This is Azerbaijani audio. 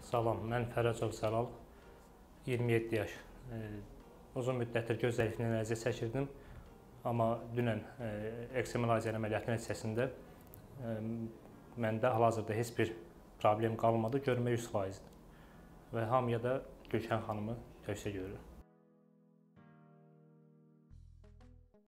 Salam, mən Fərəcov Cəlal, 27 yaş. Uzun müddətdir göz zəifliyinə əziyyət çəkirdim, amma dünən ekstremal lazer əməliyyatı nəticəsində məndə hal-hazırda heç bir problem qalmadı, görmə 100%-dir və hamıya da Gülşən xanımı tövsiyə görürəm.